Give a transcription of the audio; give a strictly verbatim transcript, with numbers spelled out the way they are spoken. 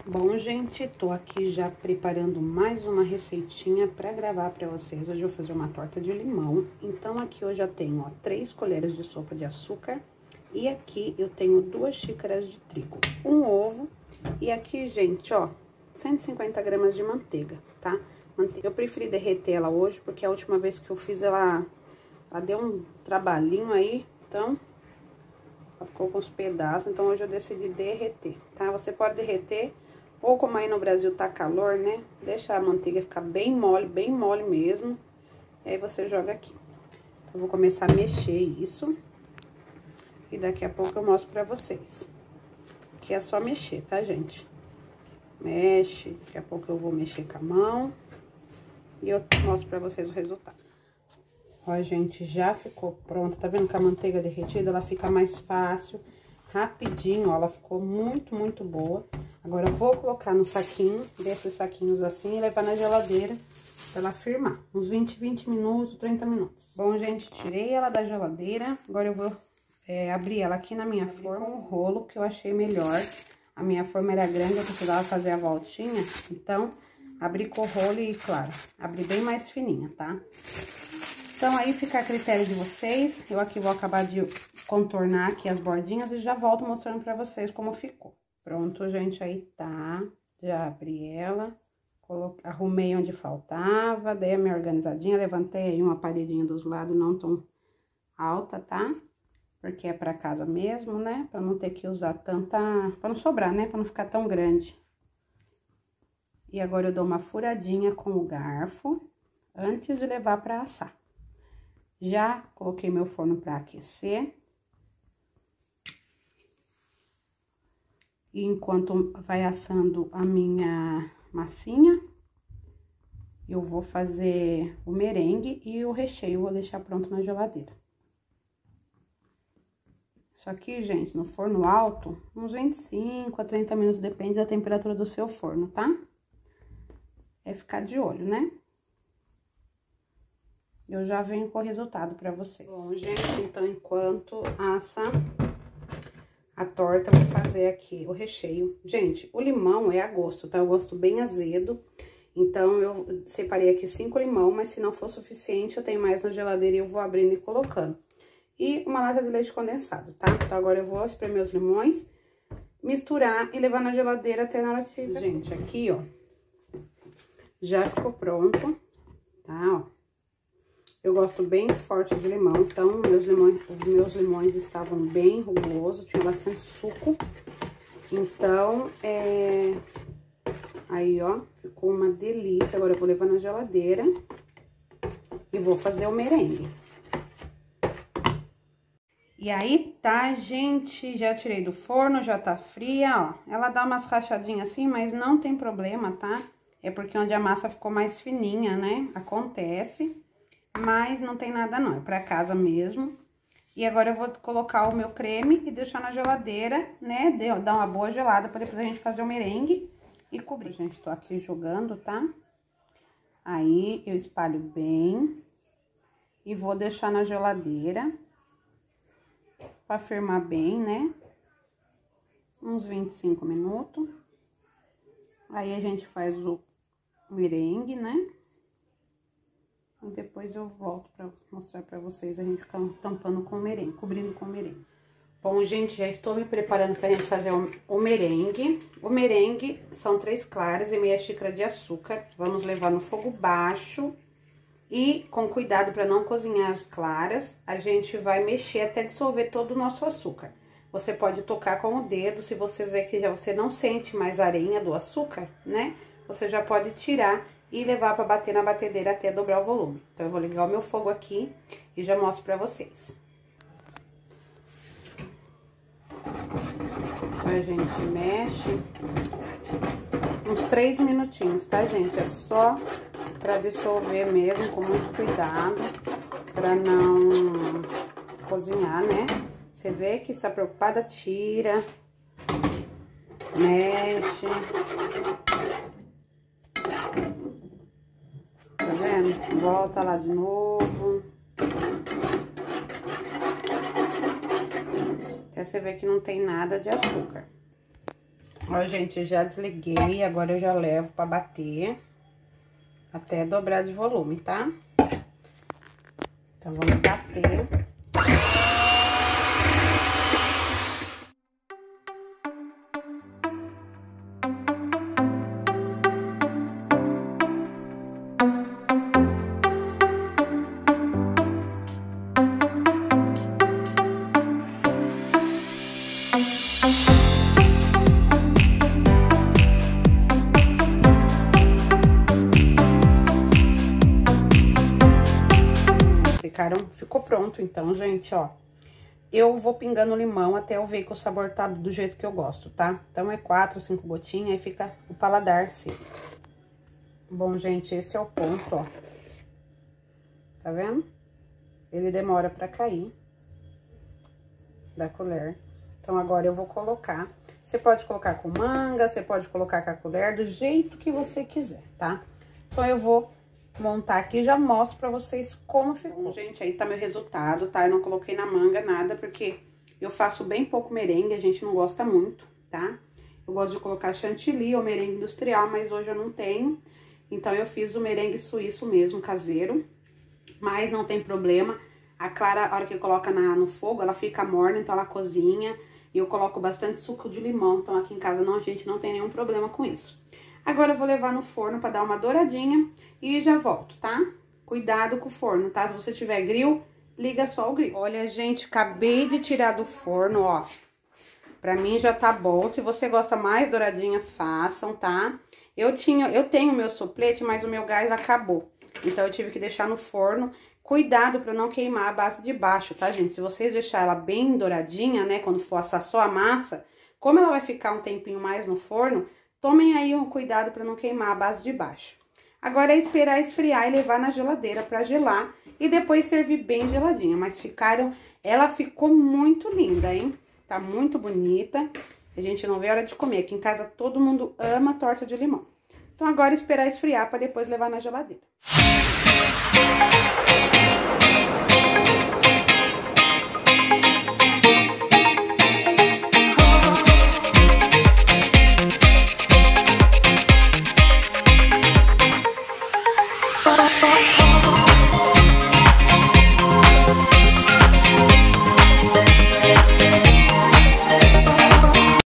Bom, gente, tô aqui já preparando mais uma receitinha pra gravar pra vocês. Hoje eu vou fazer uma torta de limão. Então, aqui eu já tenho, ó, três colheres de sopa de açúcar. E aqui eu tenho duas xícaras de trigo, um ovo. E aqui, gente, ó, cento e cinquenta gramas de manteiga, tá? Eu preferi derreter ela hoje, porque a última vez que eu fiz ela, ela deu um trabalhinho aí, então... ela ficou com os pedaços, então hoje eu decidi derreter, tá? Você pode derreter, ou como aí no Brasil tá calor, né? Deixa a manteiga ficar bem mole, bem mole mesmo. E aí você joga aqui. Então, eu vou começar a mexer isso. E daqui a pouco eu mostro pra vocês. Que é só mexer, tá, gente? Mexe, daqui a pouco eu vou mexer com a mão. E eu mostro pra vocês o resultado. Ó, gente, já ficou pronta. Tá vendo que a manteiga derretida, ela fica mais fácil, rapidinho, ó. Ela ficou muito, muito boa. Agora, eu vou colocar no saquinho, desses saquinhos assim, e levar na geladeira pra ela firmar. Uns vinte, vinte minutos, trinta minutos. Bom, gente, tirei ela da geladeira. Agora, eu vou é, abrir ela aqui na minha forma, com o rolo, que eu achei melhor. A minha forma era grande, eu precisava fazer a voltinha. Então, abri com o rolo e, claro, abri bem mais fininha, tá? Então, aí fica a critério de vocês. Eu aqui vou acabar de contornar aqui as bordinhas e já volto mostrando pra vocês como ficou. Pronto, gente, aí tá. Já abri ela, coloquei, arrumei onde faltava, dei a minha organizadinha, levantei aí uma paredinha dos lados, não tão alta, tá? Porque é pra casa mesmo, né? Pra não ter que usar tanta... pra não sobrar, né? Pra não ficar tão grande. E agora eu dou uma furadinha com o garfo antes de levar pra assar. Já coloquei meu forno para aquecer. E enquanto vai assando a minha massinha, eu vou fazer o merengue e o recheio, vou deixar pronto na geladeira. Isso aqui, gente, no forno alto, uns vinte e cinco a trinta minutos, depende da temperatura do seu forno, tá? É ficar de olho, né? Eu já venho com o resultado pra vocês. Bom, gente, então, enquanto assa a torta, eu vou fazer aqui o recheio. Gente, o limão é a gosto, tá? Eu gosto bem azedo. Então, eu separei aqui cinco limão, mas se não for suficiente, eu tenho mais na geladeira e eu vou abrindo e colocando. E uma lata de leite condensado, tá? Então, agora eu vou espremer os limões, misturar e levar na geladeira até na hora de... Gente, aqui, ó, já ficou pronto, tá? Ó. Eu gosto bem forte de limão, então, meus limões, os meus limões estavam bem rugosos, tinha bastante suco. Então, é... aí, ó, ficou uma delícia. Agora, eu vou levar na geladeira e vou fazer o merengue. E aí, tá, gente? Já tirei do forno, já tá fria, ó. Ela dá umas rachadinhas assim, mas não tem problema, tá? É porque onde a massa ficou mais fininha, né? Acontece. Mas não tem nada não, é pra casa mesmo. E agora eu vou colocar o meu creme e deixar na geladeira, né? Dar uma boa gelada pra depois a gente fazer o merengue e cobrir. Gente, tô aqui jogando, tá? Aí eu espalho bem e vou deixar na geladeira pra firmar bem, né? Uns vinte e cinco minutos. Aí a gente faz o merengue, né? E depois eu volto pra mostrar pra vocês a gente ficar tampando com o merengue, cobrindo com o merengue. Bom, gente, já estou me preparando pra gente fazer o, o merengue. O merengue são três claras e meia xícara de açúcar. Vamos levar no fogo baixo e com cuidado pra não cozinhar as claras. A gente vai mexer até dissolver todo o nosso açúcar. Você pode tocar com o dedo, se você vê que já você não sente mais a arenha do açúcar, né? Você já pode tirar e levar para bater na batedeira até dobrar o volume. Então, eu vou ligar o meu fogo aqui e já mostro para vocês. A gente mexe uns três minutinhos, tá, gente? É só para dissolver mesmo, com muito cuidado, para não cozinhar, né? Você vê que está preocupada, tira, mexe. Tá vendo? Volta lá de novo. Até você ver que não tem nada de açúcar. Ó, gente, já desliguei, agora eu já levo pra bater até dobrar de volume, tá? Então, vamos bater. Ficaram, ficou pronto, então, gente, ó. Eu vou pingando limão até eu ver que o sabor tá do jeito que eu gosto, tá? Então, é quatro, cinco gotinhas, aí fica o paladar seco. Bom, gente, esse é o ponto, ó. Tá vendo? Ele demora pra cair da colher. Então, agora eu vou colocar. Você pode colocar com manga, você pode colocar com a colher, do jeito que você quiser, tá? Então, eu vou montar aqui e já mostro pra vocês como ficou. Gente, aí tá meu resultado, tá? Eu não coloquei na manga nada, porque eu faço bem pouco merengue, a gente não gosta muito, tá? Eu gosto de colocar chantilly ou merengue industrial, mas hoje eu não tenho. Então, eu fiz o merengue suíço mesmo, caseiro. Mas não tem problema. A clara, a hora que coloca na, no fogo, ela fica morna, então ela cozinha. E eu coloco bastante suco de limão, então aqui em casa não, a gente não tem nenhum problema com isso. Agora eu vou levar no forno pra dar uma douradinha e já volto, tá? Cuidado com o forno, tá? Se você tiver grill, liga só o grill. Olha, gente, acabei de tirar do forno, ó. Pra mim já tá bom. Se você gosta mais douradinha, façam, tá? Eu tinha, eu tenho meu soplete, mas o meu gás acabou. Então, eu tive que deixar no forno. Cuidado pra não queimar a base de baixo, tá, gente? Se vocês deixar ela bem douradinha, né, quando for assar só a massa, como ela vai ficar um tempinho mais no forno, tomem aí um cuidado pra não queimar a base de baixo. Agora é esperar esfriar e levar na geladeira pra gelar e depois servir bem geladinha. Mas ficaram, ela ficou muito linda, hein? Tá muito bonita. A gente não vê a hora de comer. Aqui em casa todo mundo ama torta de limão. Então agora esperar esfriar pra depois levar na geladeira. Música